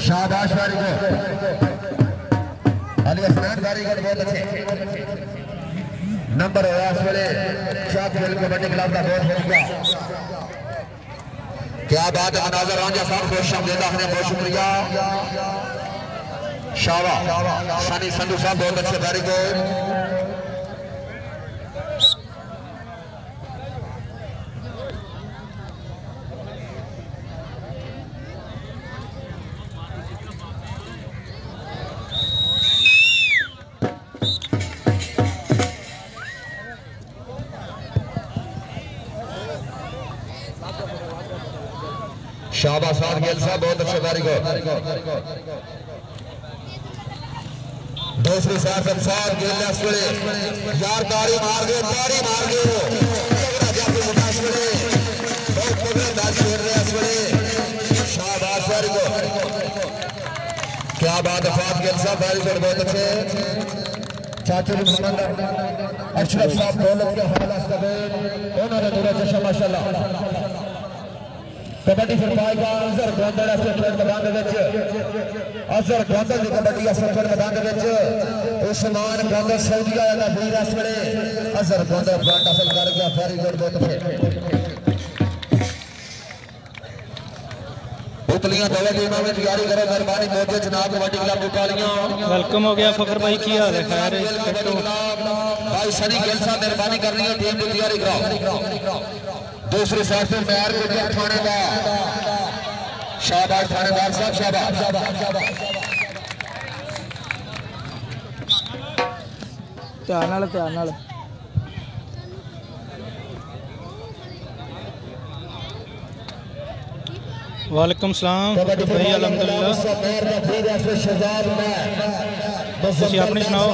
शाबाश वारी को अली हसनैन वारी को बहुत अच्छे नंबर होया इस वेले चाक खेल कबड्डी क्लब का बहुत शुक्रिया। क्या बात है मनाजर रांझा साहब खुश आमदीदा है बहुत शुक्रिया। शाबाश सनी संधू साहब बहुत अच्छे वारी को शाबाश गेल साहब बहुत अच्छे वारी को दूसरी साइड साथ गेल यार तारी मार गए शाबाश वारी को क्या बात है फात गेल साहब वारी को बहुत अच्छे चाचू मोहम्मद अशरफ साहब दौलत के हवाला से उन्होंने दूर जश्न माशाल्लाह कबड्डी फुटबॉल का अजहर गोंदल खेल मैदान अजहर गोंदल की कबड्डी खेल मैदान उस्मान गोंदल सऊदी आया का वीर इस वेले अजहर गोंदल पॉइंट हासिल कर गया वेरी गुड बहुत पुतलियां दवा टीमां में तैयारी करो मेहरबानी मोदी जनाब कबड्डी क्लब पुतलियां वेलकम हो गया फखर भाई की हाल है खैर भाई सनी गिल साहब मेहरबानी करनी है टीम की तैयारी कराओ। दूसरी साइड से मैर गुजर थानेदार शाबाश थानेदार साहब शाबाश ध्यान नाल वालेकुम सलाम भाई अल्हम्दुलिल्लाह तुसी अपनी सुनाओ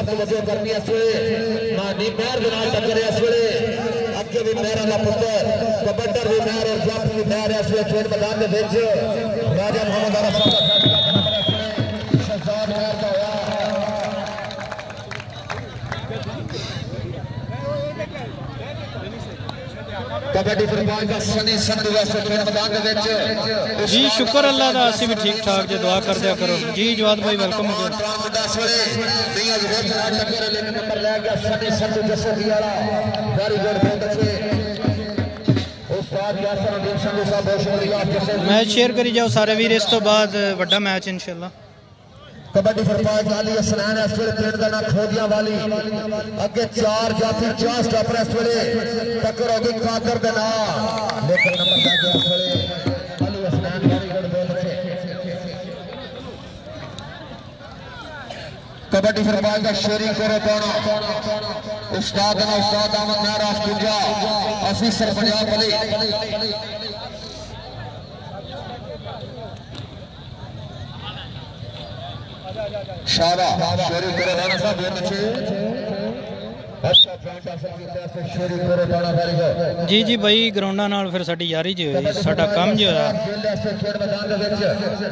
भी मेरा का पुत्र कबड्डर भी मेर और जाफी भी मेर इस वे खेल मैदान में राजा मोहम्मद अरफ शहजाद मेर का कबड्डी फुटबॉल का सनी संधू इस वे खेल मैदान में जी शुक्र अल्लाह दा असी भी ठीक ठाक जे दुआ कर दिया करो जी जवाद भाई वेलकम हो गया नंबर ले गया सनी संधू जैसे की वाला वेरी गुड बहुत अच्छे उस्ताद यासर अलीम संधू साहब बहुत शुक्रिया मैच शेयर करी जाओ सारे वीर इस तो बाद बड़ा मैच इंशाल्लाह कबड्डी फुटबॉल वाली हसनैन इस वेले खेल दा ना खोदियां वाली अगे चार जाफी चार स्टॉपर इस वेले टक्कर होगी कादर दे नाल लेकिन नंबर ले गया इस वेले अली हसनैन वेरी गुड बहुत अच्छे कबड्डी फुटबॉल का शेयरिंग करो पाना उस्ताद अहमद नाराज गुजा ऑफिसर पंजाब अली शाबाश शेयरिंग करो राणा साहब बहुत अच्छे अच्छा पॉइंट हासिल किया है शेयरिंग करो राणा वेरी गुड जी जी भाई ग्राउंडां नाल फिर साडी यारी जी होई साडा काम जी होया खेल मैदान दे विच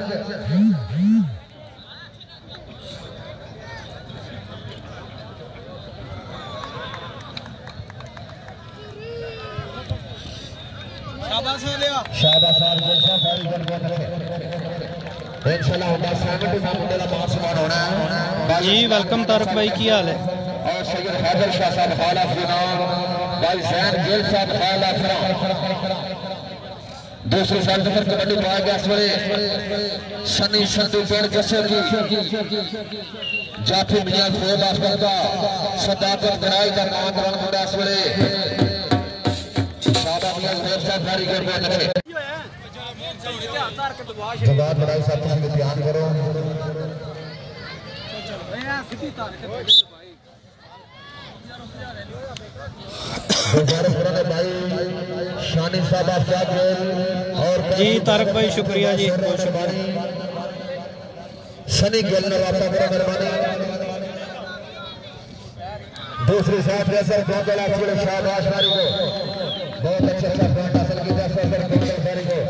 शाबाश इंशाल्लाह होगा 70 मुंडे दा मान सम्मान होना है जी वेलकम तारक भाई की हाल है और सैयद हैदर शाह साहब खाला जनाब भाई जैन गिल साहब खाला दूसरी साइड पर कबड्डी पा गया इस वेले सनी संधू पेड़ जैसे की जाफी मियां खोद अस्पताल सदाकत गराई का नाम करण मुंडा इस वेले शाबाश मियां खोद साहब भारी कर बहुत अच्छे जवाब बढ़ाई साहब तुम ध्यान करो भाई शानी साहब आप क्या और जी तारक भाई शुक्रिया जी बहुत शुक्रिया सनी गिल ने वापस करो मेहरबानी दूसरी साइड पे सर गोंदल थोड़े शाबाश भाई को बहुत अच्छा पॉइंट हासिल किया सर गोंदल भाई को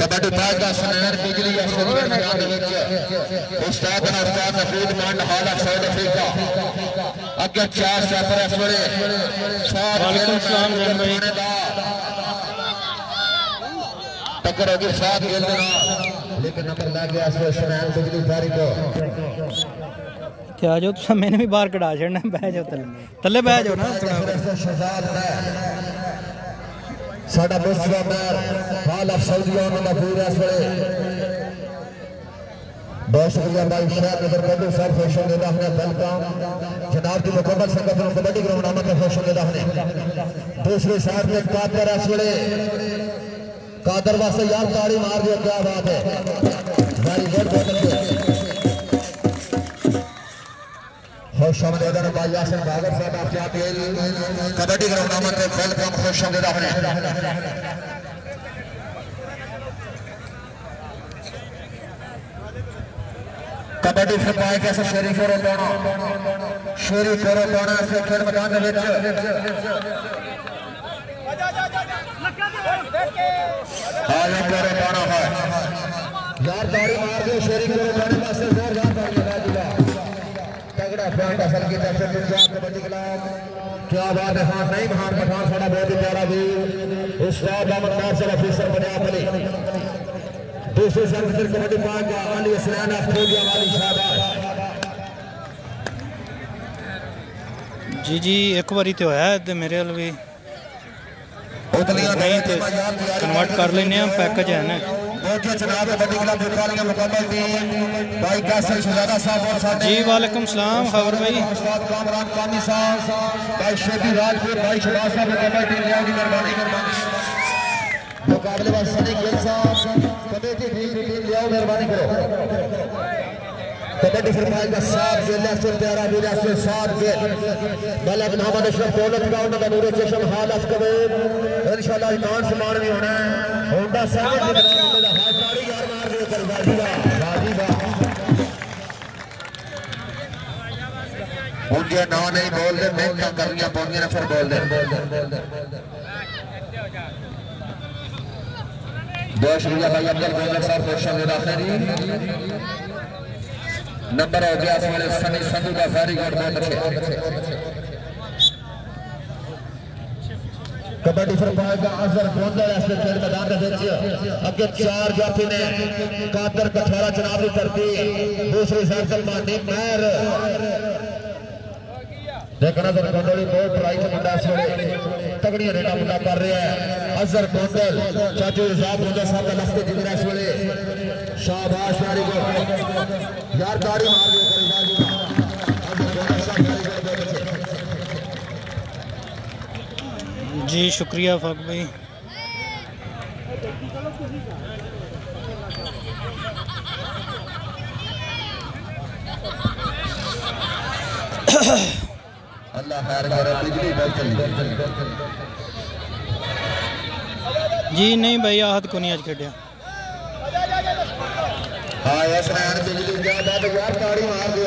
कबड्डी पाक का सनैर बिजली या सुरवीर मैदान दे विच उस्ताद नफीद मंड हाल ऑफ साउथ अफ्रीका अगे 4 स्टैपर इस वेले वालेकुम सलाम जैन भाई टक्कर होगी 7 गेंद दे नाल लेकिन नंबर लग गया इस वेले सनैर बिजली फारी को क्या जो तुम मैंने भी बाहर कढ़ा छड़ना बह जाओ तले बह जाओ ना शहजाद साडा मुस्तफा मैर हाल ऑफ सऊदीया उन्होंने पूरे इस वेले बहुत शुक्रिया भाई शेख नजर बंधु साहब खुश देता हमने वेलकम जनाब की मुकम्मल संगत में कबड्डी ग्राउंड आमद खुश देता हमने दूसरी साइड में कादर इस वेले कादर वास्ते यार ताड़ी मार दिया क्या बात है वेरी गुड बहुत अच्छे खुश आमदेद भाई यासिन भागत साहब आपके आते कबड्डी ग्राउंड आमद वेलकम खुश देता हमने कबड्डी फिर पाए कैसे शेरी करो पाना ऐसे खेल मैदान दे विच हां ये करो पाना है यार ताड़ी मार दे शेरी करो पाने वास्ते जोरदार ताड़ी लगा दिया तगड़ा पॉइंट असल की तरफ से पंजाब कबड्डी क्लब क्या बात है हां नहीं महान पठान साडा बहुत ही प्यारा भी उस्ताद अहमद नासिर ऑफिसर बनिया अली दूसरे संघ फिर कबड्डी पाक का अली हसनैन ऑस्ट्रेलिया वाली शाबाश जी जी एक बारी तो है ते मेरे वाल भी नहीं तो कन्वर्ट कर लेने हम पैकेज है ना जी वालेकुम सलाम खबर भाई मुकाबले में सनी गिल साहब कमेटी टीम ले आओ मेहरबानी करो कबड्डी फरमाइश का 7 गेल से प्यारा वीर से 7 गेल मलक मोहम्मद अशरफ दौलत का उनका नूर चशम हाल ऑफ कबीर इंशाल्लाह ईमान समान भी होना है होंडा साहब की तरफ में हाथ ताड़ी यार मार दे कर बाजी बा उनके ना नहीं बोल दे मैं क्या करनियां पौनियां फिर बोल दे बहुत शुक्रिया भाई अब्दुल गोलर साहब खुश आखिरी नंबर हो गया सनी संधू का वेरी गुड बहुत अच्छे कबड्डी फरमाइश का अजहर गोंदल ऐसे खेल मैदान के विच अगे 4 जाफी ने कादर कठारा जनाब की धरती दूसरी साइड सलमानी महर देखना अजहर गोंदल बहुत ट्राई से मुंडा इस वेले तगड़ियां रेडा मुंडा कर रहा है अजहर गोंदल चाचू इजाद गोंदल साहब का लफ्ते जिगरा इस वेले शाबाश यारी को यार ताड़ी मार दे कर इजाद अजहर गोंदल साहब जी शुक्रिया फाक भाई अल्लाह खैर करे बिजली बहुत चली जी नहीं भाई आहत को नहीं आज खेड़ा हां यस नैन बिजली क्या बात यार ताड़ी मार दियो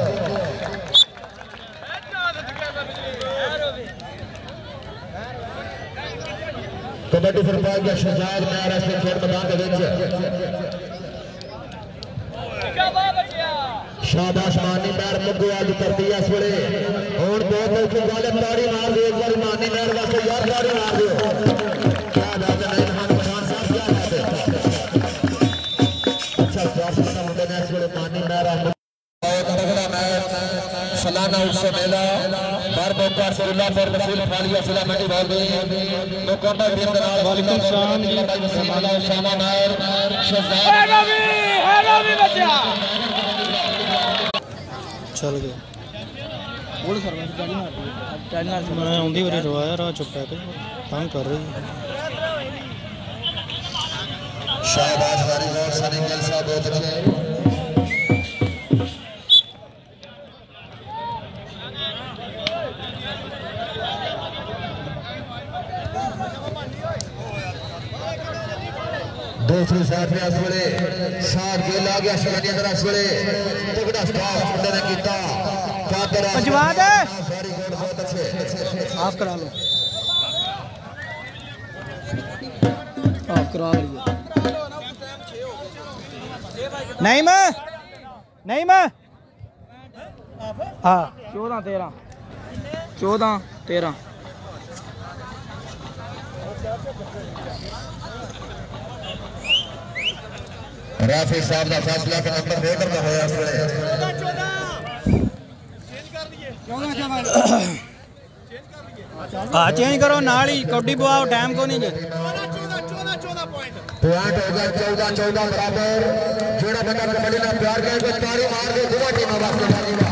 कबड्डी फरमाइश का शहजाद मैर ऐसे खेल मैदान के विच शाबाश मानी मैर मुग्गू आज करती है इस वेले और बहुत औखी गल ताड़ी मार दे एक बार मानी मैर वास्ते यार ताड़ी मार दियो क्या बात है नहीं खान पठान साहब क्या बात है अच्छा स्वास्थ्य का मुंडे ने इस वेले मानी मैर बहुत तगड़ा मैच सालाना उत्सव मेला बार बोका रसूलुल्लाहपुर तहसील फालिया जिला मंडी बालदी मुकम्मल टीम के नाल वालेकुम सलाम जी समाला उसामा नायर शहजाद है रवि बच्चा चल गया बोल सर मैं आंधी बारी रवाया राह चुप है तंग कर रही शाबाश वारी गौर सनी गिल साहब बहुत अच्छे दूसरी साइड में इस वेले 7 गेल आ गया शहजादी अंदर इस वेले तगड़ा स्टाफ मुंडे ने कीता कादर पंजवाद है वेरी गुड बहुत अच्छे आप करा लो आप करा लीजिए नहीं मैं हाँ 14-13 14-13 रेफरी साहब का फैसला के नंबर मेकर का होया हाँ चेंज करो नाल ही कौडी बुआओ टाइम को नहीं जे पॉइंट हो गया 14-14 बराबर जोड़ा बंदा कबड्डी ना प्यार करे कोई तारी मार दे दोनों टीमां वास्ते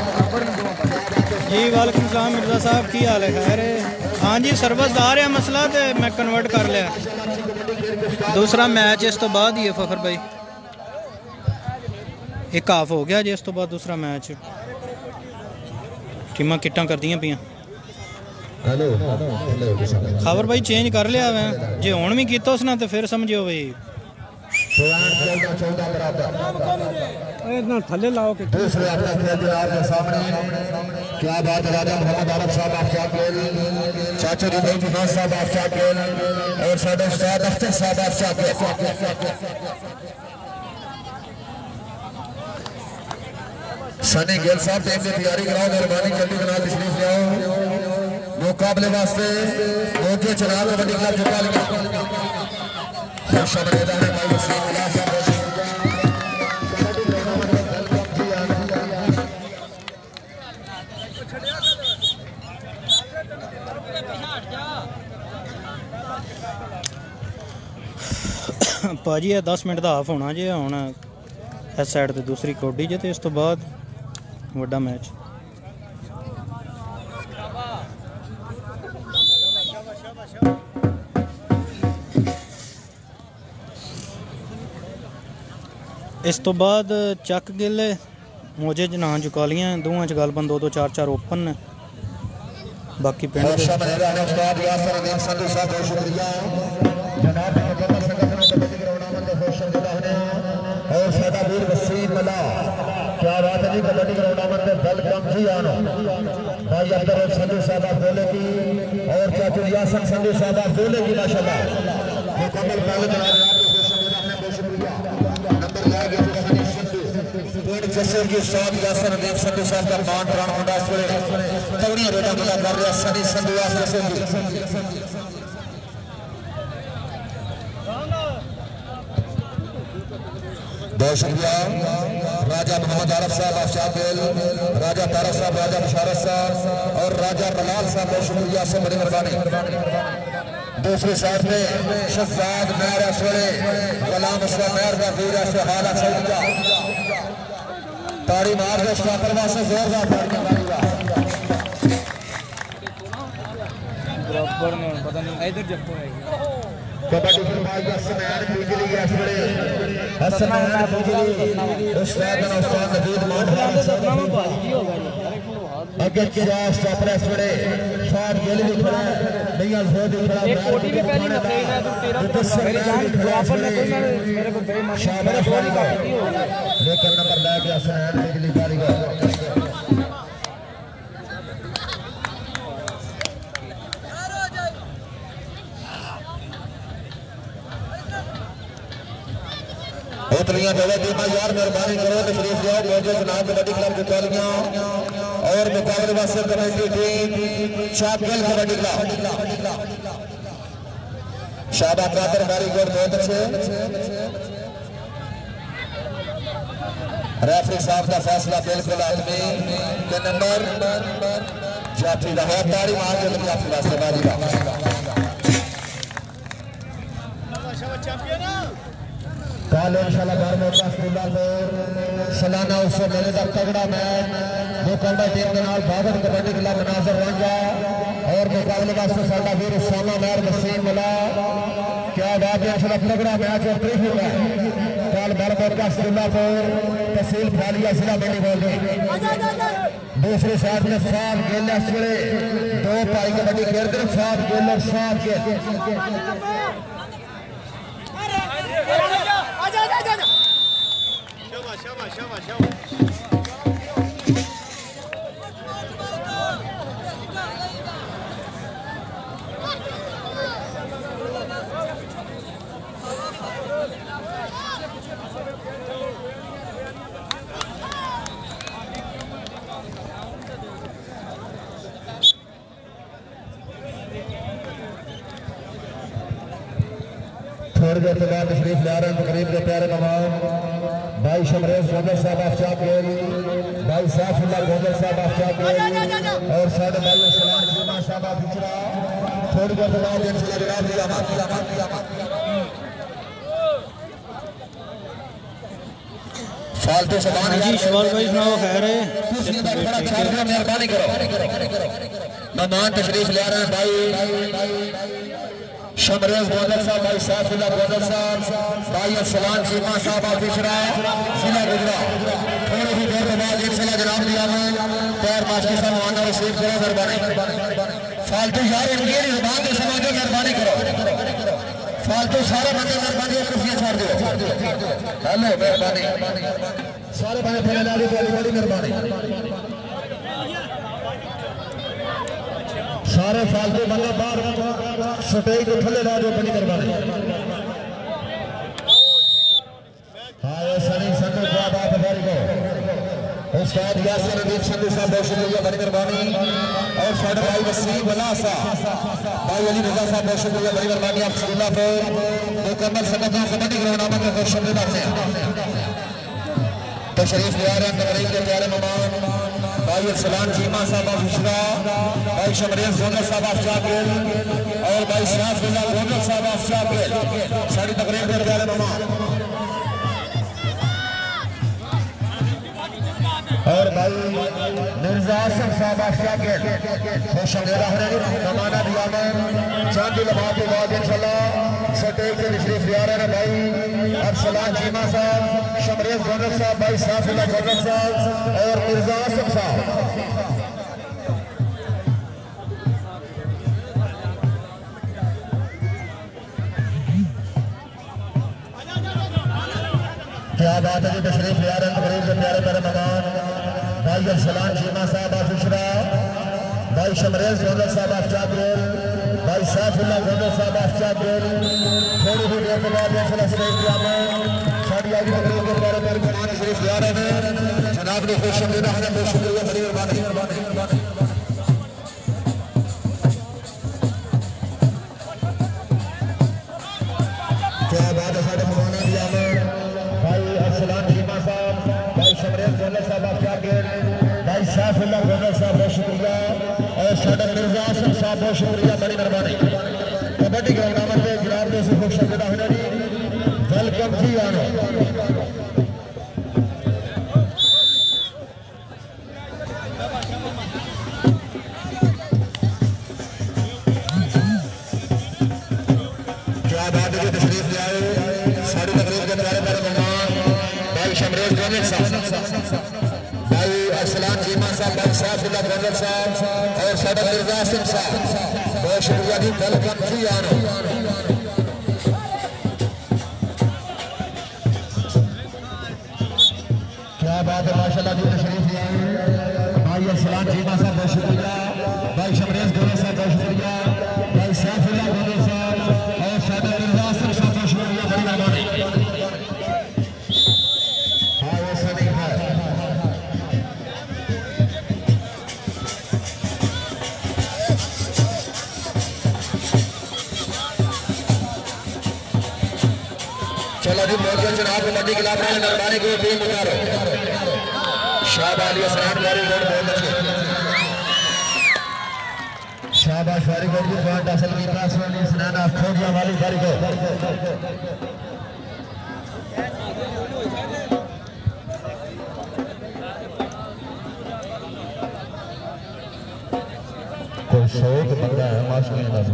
जी वालेकुम सलाम मिर्जा साहब की हाल है खैर हाँ जी सर्विस आ रहा मसला तो मैं कन्वर्ट कर लिया दूसरा मैच इस तो बाद ही है फखर भाई एक हाफ हो गया जी इस तो बाद दूसरा मैच टीमां किट्टां करदियां पियां खबर भाई चेंज कर लिया मैं जे हुण भी कीता उसने तो फिर समझियो भाई थले लाओ के दूसरे अपने आपके सामने क्या बात राजा मोहम्मद आलम साहब आफ्ताब गेल चाचा जी भाई खान साहब आफ्ताब गेल और साडे उस्ताद अख्तर साहब आफ्ताब गेल सनी गेल साहब टीम की तैयारी कराओ मेहरबानी जल्दी जनाब तशरीफ ले आओ मुकाबले वास्ते ओके चनाब कबड्डी क्लब जुटा लिया मैदान है भाई वसीम अल्लाह साहब भाजी 10 मिनट का हाफ होना जे हुण इस साइड ते दूसरी कौडी जे ते इस तो बाद वड्डा मैच इस तो बाद चक गिले मोजे जना जुकालियां दोवां च गलबंद 2-2 4-4 ओपन ने बाकी पिंड और साडा वीर वसीम मला क्या बात है जी कबड्डी ग्राउंड में वेलकम जी आनो भाई अब्दुल संधू साहब बोले की और चाचू यासन संधू साहब बोले की माशाल्लाह मुकम्मल पहले नंबर ला गया सनी संधू पॉइंट जैसे कि साहब यासन देव संधू साहब का मान प्राण मुंडा सोले तगड़ी रेडा मुंडा कर रहा सनी संधू यासन बहुत शुक्रिया राजा मोहम्मद आरफ साहब आफ्ताब गेल राजा तारक साहब राजा मुशारफ साहब और राजा बलाल साहब बहुत शुक्रिया से बड़ी मेहरबानी दूसरी साइड में शहजाद मेहर असवरे गुलाम उसका मेहर का वीर से हाल सऊदिया तारी मार दे स्टॉपर वास्ते जोरदार बराबर में पता नहीं इधर जप्पो है कबड्डी फरमाइया सनैन बिजली गैस बड़े हसनैन बिजली उस्ताद नबीद मान अगे चिराग स्टॉपर इस बड़े शाद गिल भी खड़ा नहीं हो भी खड़ा एक कोटी भी पहली ना सही ना तू 13 मेरी जान बराबर ने कोई मेरे को बेईमानी मेरे बोली का लेकिन नंबर ले गया सनैन बिजली कारीगर उतलियां दवा टीमां यार मेहरबानी करो तशरीफ ले आओ मौजूद जनाब कबड्डी क्लब जुटालियां और मुकाबले वास्ते कमेटी टीम शाबगल कबड्डी क्लब शाबा कादर कारीगर बहुत अच्छे रेफरी साहब का फैसला बिल्कुल आदमी के नंबर जाफरी का है ताड़ी मार के जाफरी वास्ते बाजी का कल इंशाल्लाह घर में सालाना उससे मेले का तगड़ा मैच मुकाबला टीम के नाल बाबर कबड्डी क्लब नाजर रंगा और मुकाबले वास्ते साडा वीर उसामा मेहर वसीम मला क्या बात है इंशाल्लाह तगड़ा मैच और ट्रॉफी है कल बरबर का सुल्लापुर तहसील फालिया जिला मंडी बोल रहे दूसरी साइड में साफ गेल दो भाई कबड्डी खेलते हैं साफ गेल और साफ गेल के एतबार तशरीफ ले आ रहे हैं तकरीब के प्यारे मेहमान भाई शमरेज गोदर साहब आफ्ताब गेल, भाई साफुल्लाह गोदर साहब आफ्ताब गेल और साढ़े भाई सलाम जीमा साहब बिचरा थोड़ी देर बाद इंशाल्लाह जनाब लिया फालतू सामान जी शवाल भाई सुनाओ खैर है मेहरबानी करो मेहमान तशरीफ ले आ रहे हैं भाई शमरेज गोदर साहब, भाई साफुल्लाह गोदर साहब, भाई सलाम जीमा साहब बिचरा जिला गुजरात थोड़ी ही देर के बाद इंशाल्लाह जनाब लिया पैर मास्टर साहब आना रिसीव करो मेहरबानी फालतू यार इनकी जुबान को समझो मेहरबानी करो फालतू सारे बंदे मेहरबानी कुर्सियां छोड़ दो हेलो मेहरबानी सारे बंदे पहले ला दो बड़ी मेहरबानी सारे फालतू बंदे बाहर सटेज को थले ला दो बड़ी मेहरबानी हाँ ये सनी संधू क्या बात है भाई को उस्ताद यासिर अदीब संधू साहब बहुत शुक्रिया बड़ी मेहरबानी और साढ़े भाई वसीम अला साहब भाई अली रजा साहब बहुत शुक्रिया बड़ी मेहरबानी आप सुनना पे मुकम्मल सकता कबड्डी ग्राउंड में खुश शुक्रिया हैं तशरीफ ले आ रहे हैं तकरीब के प्यारे मेहमान भाई सलाम जीमा साहब बिचरा, भाई शमरेज गोदर साहब आफ्ताब गेल और भाई साफुल्लाह गोदर साहब आफ्ताब गेल सारी तकरीब के प्यारे मेहमान और भाई मिर्जा आसिफ साहब आफ्ताब गेल खुश जमाना दिया में चांद लम्हा के बाद इंशाल्लाह सटेज से तशरीफ ले आ रहे हैं भाई अरसलान जीमा साहब, शमरेज गोदर साहब, भाई साफुल्लाह गोदर साहब और मिर्जा आसिफ साहब क्या बात है जी तशरीफ ले आ रहे हैं तकरीब के प्यारे प्यारे मेहमान भाई अरसलान जीमा साहब आफिशरा, भाई शमरेज गोदर साहब आफ्ताब गेल, भाई साफुल्लाह गोदर साहब आफ्ताब गेल थोड़ी ही देर के बाद इंशाल्लाह स्टेज पे में साड़ी आई तकरीब के प्यारे प्यारे मेहमान तशरीफ ले आ रहे हैं जनाब ने खुश आमदीद है बहुत शुक्रिया बड़ी मेहरबानी क्या बात है साढ़े मेहमान दिया में भाई अरसलान जीमा साहब, भाई शमरेज गोदर साहब आफ्ताब गेल, भाई साफुल्लाह गोदर साहब बहुत शुक्रिया और साढ़े मिर्जा आसिफ साहब बहुत शुक्रिया बड़ी मेहरबानी कबड्डी ग्राउंड में जनाब ने से खुश आमदीद है जी वेलकम जी आनो क्या बात है तशरीफ ले आए सारी तकरीब के प्यारे प्यारे मेहमान भाई शमरेज गोदर साहब, भाई अरसलान जीमा साहब, भाई साफुल्लाह गोदर साहब और साढ़े मिर्जा आसिफ साहब बहुत शुक्रिया जी वेलकम जी आनो क्या बात है माशाल्लाह जी तशरीफ ले आए भाई अरसलान जीमा साहब बहुत शुक्रिया, भाई शमरेज गोदर साहब बहुत शुक्रिया, भाई साफुल्लाह गोदर साहब और साढ़े मिर्जा आसिफ साहब बहुत शुक्रिया बड़ी मेहरबानी हाँ ऐसा नहीं है चलो जी बहुत जनाब कबड्डी खिलाफ रहे मेहरबानी को टीम उतारो शाबाश हसनैन वेरी गुड बहुत अच्छे शाबाश वेरी गुड जी पॉइंट हासिल किया हसनैन आप खोजिया वाली वेरी गुड कोई शौक बंदा है माशाल्लाह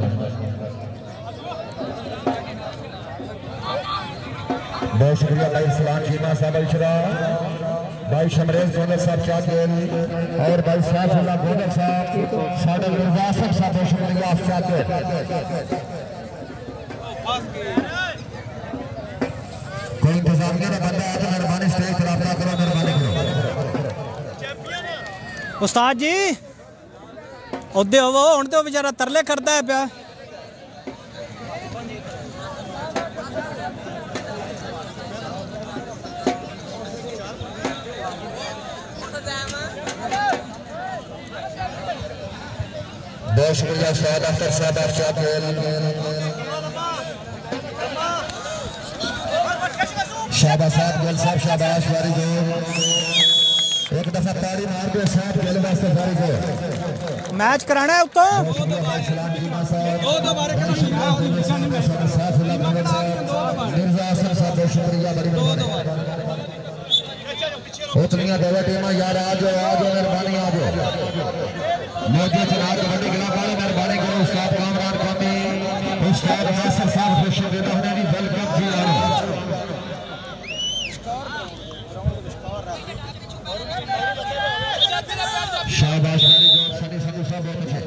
बहुत शुक्रिया भाई सलाम जीमा साहब इशरा, भाई शमरेज गोदर साहब चाकेल और भाई साफुल्लाह गोदर साहब साढ़े मिर्जा आसिफ साहब बहुत शुक्रिया आप चाकेल कोई इंतजामिया का बंदा है तो मेहरबानी स्टेज पर रब्ता करो मेहरबानी करो उस्ताद जी ओदे होवो हुण ते बेचारा तरले करदा है पिया बहुत शुक्रिया उस्ताद अख्तर साहब आप चाकेल शाबाश गिल साहब, शाबाश वारी गो। एक दफा ताड़ी मार दो साहब गिल वास्ते वारी गो। मैच कराना है उत्तो शुक्रिया बड़ी उतनिया दोनों टीमां यार आ जाओ मेहरबानी आ जाओ। मौजूद चला कबड्डी क्लब वाले मेहरबानी करो। उस्ताद कामरान कौमी, उस्ताद नासिर साहब खुश देना होने की वेलकम जी आ शाबाश वाली गौर सनी संधू साहब बहुत अच्छे।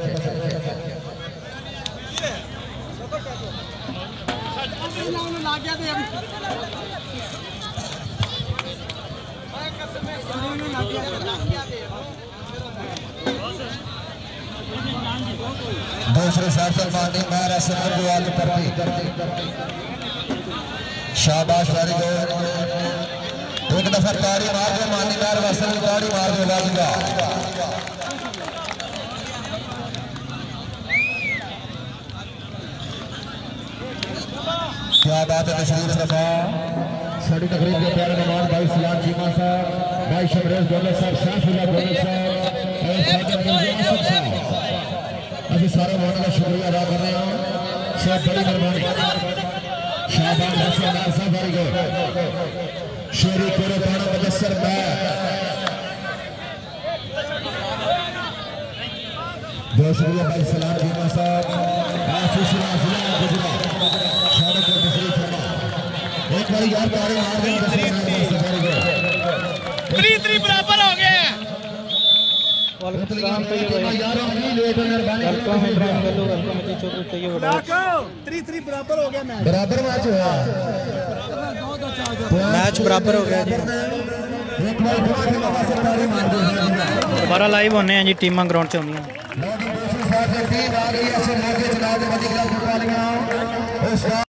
दूसरे साथ सलमानी मैर ऐसे गुआल करती। शाबाश वाली गौर। एक दफा ताड़ी मार दो मानी मैर वैसे ताड़ी मार दो बाजीगा। क्या बात है तशरीफ रखा। साड़ी तकरीब के प्यारे मेहमान भाई सलाम चीमा साहब, भाई शमरेज गोले साहब, शाफिला गोले साहब और सादर मिर्जा आसिफ साहब, अभी सारे मोहन का शुक्रिया अदा कर रहे हैं। सब बड़ी मेहरबानी। शाबाश हसन साहब भाई गो शेरी कोरे पाना मुजस्सर मैं बहुत शुक्रिया भाई सलाम चीमा साहब, आशीष राफिला गुजरात सारे को तशरीफ फरमा। एक बार यार ताड़ी मार दे। 3-3 बराबर हो गए। वेलकम इब्राहिम गल्लू, वेलकम अजी चौधरी, तैयब वड़ाच। 3-3 बराबर हो गया मैच। बराबर मैच हुआ। मैच बराबर हो गया जी। दोबारा लाइव होने हैं जी, टीमां ग्राउंड च होंदियां।